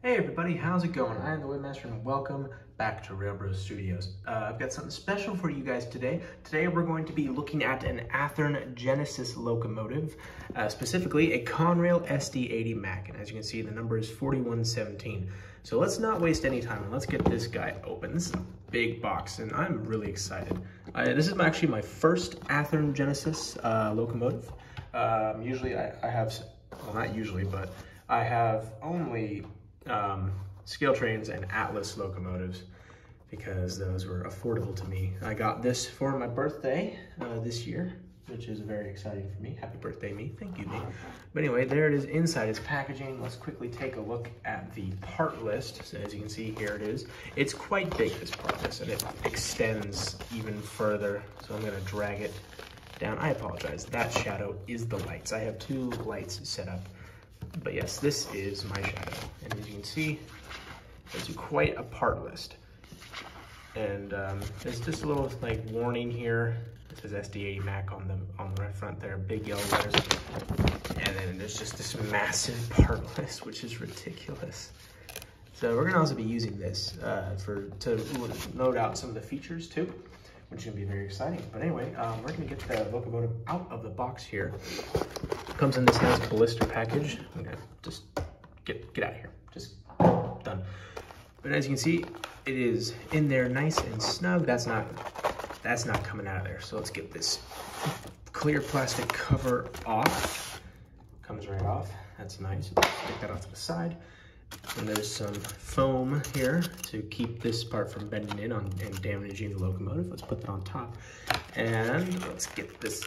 Hey everybody, how's it going? I am the Webmaster and welcome back to Railbros Studios. I've got something special for you guys today. Today we're going to be looking at an Athearn Genesis locomotive, specifically a Conrail SD80 Mac. And as you can see, the number is 4117. So let's not waste any time and let's get this guy open. This is a big box and I'm really excited. This is actually my first Athearn Genesis locomotive. Usually I have, well not usually, but I have only Scale Trains and Atlas locomotives because those were affordable to me. I got this for my birthday this year, which is very exciting for me. Happy birthday, me. Thank you, me. But anyway, there it is inside its packaging. Let's quickly take a look at the part list. So as you can see, here it is. It's quite big, this part list, and it extends even further. So I'm going to drag it down. I apologize. That shadow is the lights. I have two lights set up. But yes, this is my shadow. And as you can see, it's quite a part list. And there's just a little like warning here. It says SD80 Mac on the right front there, big yellow letters. And then there's just this massive part list, which is ridiculous. So we're gonna also be using this to note out some of the features too, which is gonna be very exciting. But anyway, we're gonna get the locomotive out of the box here. Comes in this nice blister package. I'm gonna just get out of here. Just done. But as you can see, it is in there nice and snug. That's not coming out of there. So let's get this clear plastic cover off. Comes right off. That's nice. Take that off to the side. And there's some foam here to keep this part from bending in and damaging the locomotive. Let's put that on top. And let's get this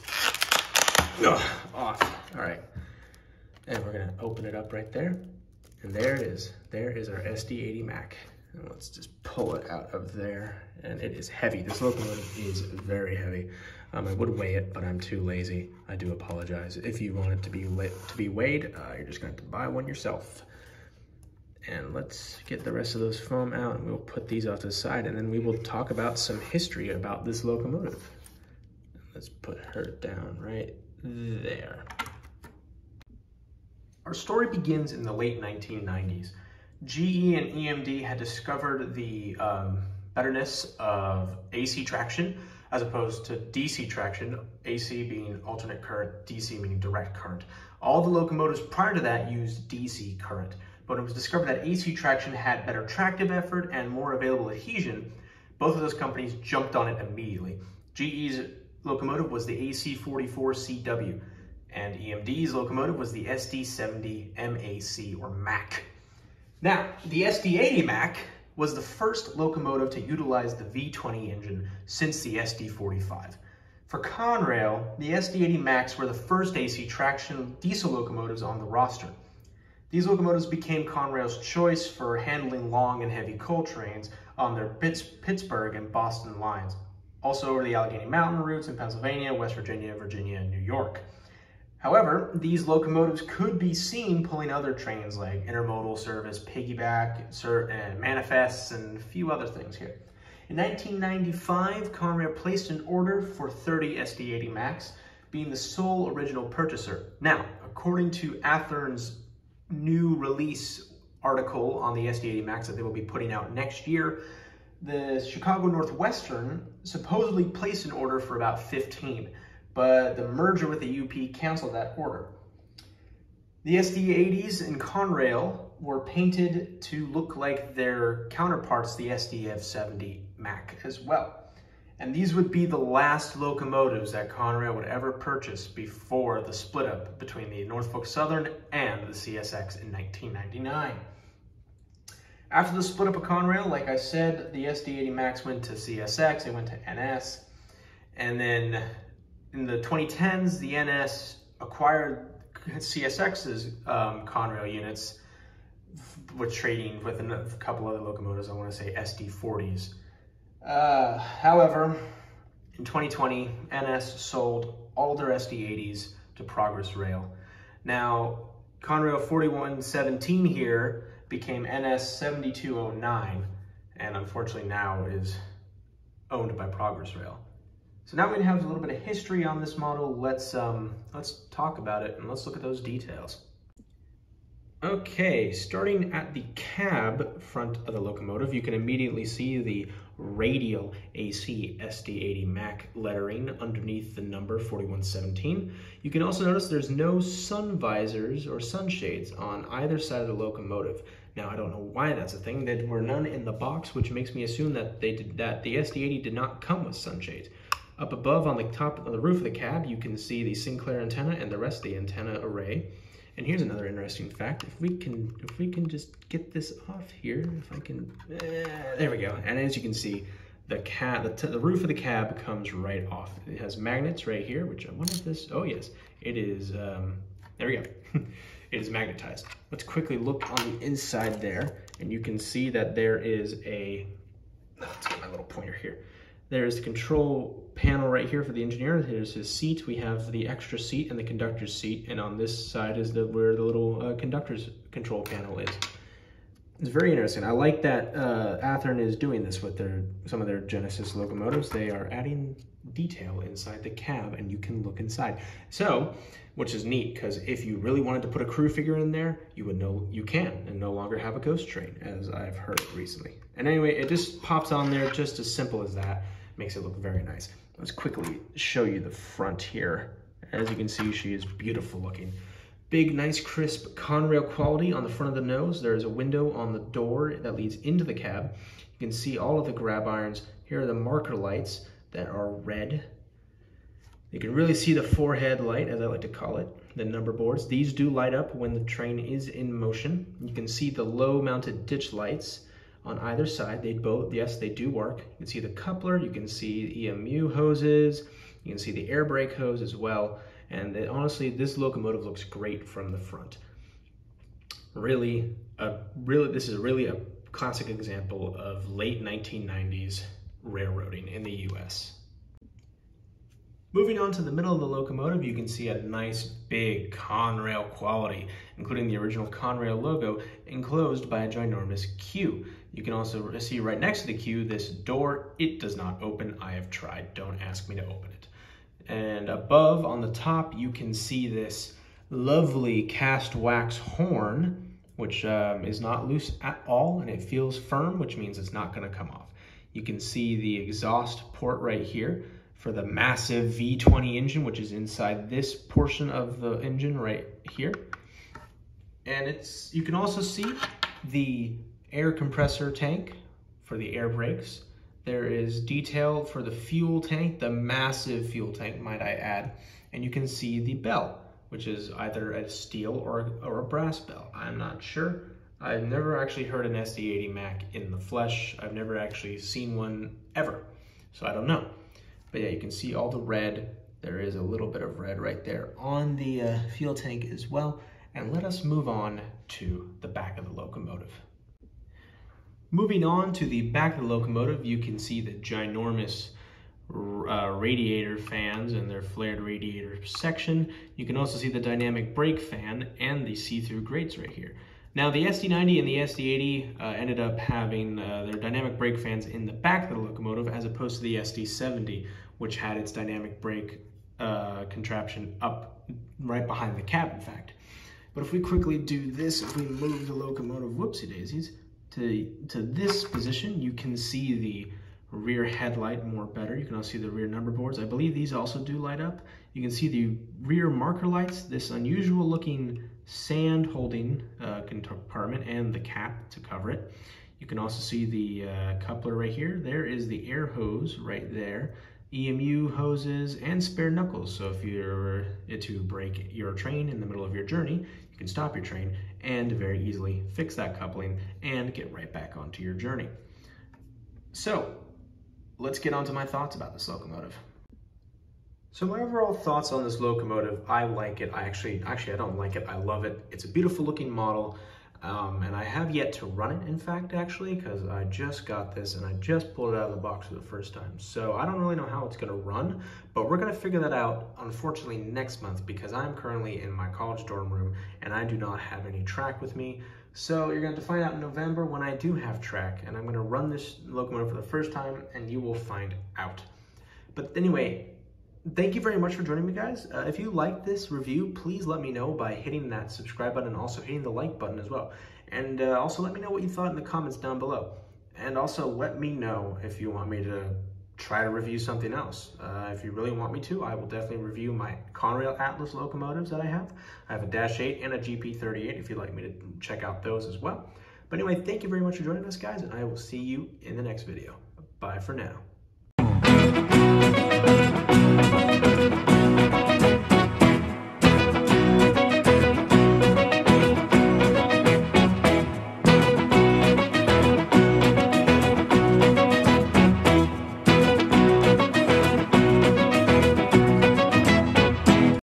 off. All right. And we're gonna open it up right there. And there it is. There is our SD80 Mac. And let's just pull it out of there. And it is heavy. This locomotive is very heavy. I would weigh it, but I'm too lazy. I do apologize. If you want it to be weighed, you're just gonna have to buy one yourself. And let's get the rest of those foam out and we'll put these off to the side and then we will talk about some history about this locomotive. Let's put her down right there. Our story begins in the late 1990s. GE and EMD had discovered the betterness of AC traction as opposed to DC traction, AC being alternate current, DC meaning direct current. All the locomotives prior to that used DC current, but it was discovered that AC traction had better tractive effort and more available adhesion. Both of those companies jumped on it immediately. GE's locomotive was the AC44CW, and EMD's locomotive was the SD70 MAC or MAC. Now, the SD80 Mac was the first locomotive to utilize the V20 engine since the SD45. For Conrail, the SD80 Macs were the first AC traction diesel locomotives on the roster. These locomotives became Conrail's choice for handling long and heavy coal trains on their Pittsburgh and Boston lines, also over the Allegheny Mountain routes in Pennsylvania, West Virginia, Virginia, and New York. However, these locomotives could be seen pulling other trains like intermodal service, piggyback, and manifests, and a few other things here. In 1995, Conrail placed an order for 30 SD80 Macs, being the sole original purchaser. Now, according to Athearn's new release article on the SD80 Macs that they will be putting out next year, the Chicago Northwestern supposedly placed an order for about 15, but the merger with the UP canceled that order. The SD80s in Conrail were painted to look like their counterparts, the SDF70 Mac as well. And these would be the last locomotives that Conrail would ever purchase before the split up between the Norfolk Southern and the CSX in 1999. After the split up of Conrail, like I said, the SD80 Macs went to CSX, they went to NS, and then in the 2010s, the NS acquired CSX's Conrail units with trading with a couple other locomotives, I want to say SD40s. However, in 2020, NS sold all their SD80s to Progress Rail. Now, Conrail 4117 here became NS 7209, and unfortunately now is owned by Progress Rail. So now we have a little bit of history on this model. Let's talk about it and let's look at those details. Okay, starting at the cab front of the locomotive, you can immediately see the radial AC SD80 Mac lettering underneath the number 4117. You can also notice there's no sun visors or sunshades on either side of the locomotive. Now, I don't know why that's a thing. There were none in the box, which makes me assume that the SD80 did not come with sunshades. Up above on the top of the roof of the cab, you can see the Sinclair antenna and the rest of the antenna array. And here's another interesting fact. If we can just get this off here, if I can, there we go. And as you can see, the roof of the cab comes right off. It has magnets right here, which I wonder if this, oh yes, it is, there we go. It is magnetized. Let's quickly look on the inside there, and you can see that there is a, let's get my little pointer here. There's the control panel right here for the engineer. There's his seat. We have the extra seat and the conductor's seat. And on this side is where the little conductor's control panel is. It's very interesting. I like that Athearn is doing this with some of their Genesis locomotives. They are adding detail inside the cab, and you can look inside. So, which is neat, because if you really wanted to put a crew figure in there, you would know you can, and no longer have a ghost train, as I've heard recently. And anyway, it just pops on there, just as simple as that. Makes it look very nice. Let's quickly show you the front here. As you can see, she is beautiful looking. Big, nice, crisp Conrail quality on the front of the nose. There is a window on the door that leads into the cab. You can see all of the grab irons. Here are the marker lights that are red. You can really see the forehead light, as I like to call it, the number boards. These do light up when the train is in motion. You can see the low mounted ditch lights on either side. They both, yes, they do work. You can see the coupler, you can see EMU hoses, you can see the air brake hose as well. And honestly, this locomotive looks great from the front. This is really a classic example of late 1990s railroading in the US. Moving on to the middle of the locomotive, you can see a nice big Conrail quality, including the original Conrail logo enclosed by a ginormous queue. You can also see right next to the queue this door. It does not open. I have tried. Don't ask me to open it. And above on the top, you can see this lovely cast wax horn, which is not loose at all, and it feels firm, which means it's not going to come off. You can see the exhaust port right here for the massive V20 engine, which is inside this portion of the engine right here. And you can also see the air compressor tank for the air brakes. There is detail for the fuel tank, the massive fuel tank, might I add. And you can see the bell, which is either a steel or a brass bell. I'm not sure. I've never actually heard an SD80 Mac in the flesh. I've never actually seen one ever, so I don't know. But yeah, you can see all the red. There is a little bit of red right there on the fuel tank as well. And let us move on to the back of the locomotive. Moving on to the back of the locomotive, you can see the ginormous radiator fans and their flared radiator section. You can also see the dynamic brake fan and the see-through grates right here. Now the SD90 and the SD80 ended up having their dynamic brake fans in the back of the locomotive as opposed to the SD70, which had its dynamic brake contraption up right behind the cab, in fact. But if we quickly do this, if we move the locomotive, whoopsie daisies, to this position, you can see the rear headlight more better. You can also see the rear number boards. I believe these also do light up. You can see the rear marker lights, this unusual looking sand holding compartment and the cap to cover it. You can also see the coupler right here. There is the air hose right there, EMU hoses, and spare knuckles. So if you're to break your train in the middle of your journey, you can stop your train and very easily fix that coupling and get right back onto your journey. So let's get on to my thoughts about this locomotive. So my overall thoughts on this locomotive, I like it. Actually, I don't like it. I love it. It's a beautiful looking model. And I have yet to run it, in fact, actually, because I just got this and I just pulled it out of the box for the first time. So I don't really know how it's going to run, but we're going to figure that out, unfortunately, next month, because I'm currently in my college dorm room and I do not have any track with me. So you're going to find out in November when I do have track, and I'm going to run this locomotive for the first time and you will find out. But anyway, thank you very much for joining me, guys. If you like this review, please let me know by hitting that subscribe button and also hitting the like button as well. And also let me know what you thought in the comments down below. And also let me know if you want me to try to review something else. If you really want me to, I will definitely review my Conrail Atlas locomotives that I have. I have a Dash 8 and a GP38 if you'd like me to check out those as well. But anyway, thank you very much for joining us, guys, and I will see you in the next video. Bye for now.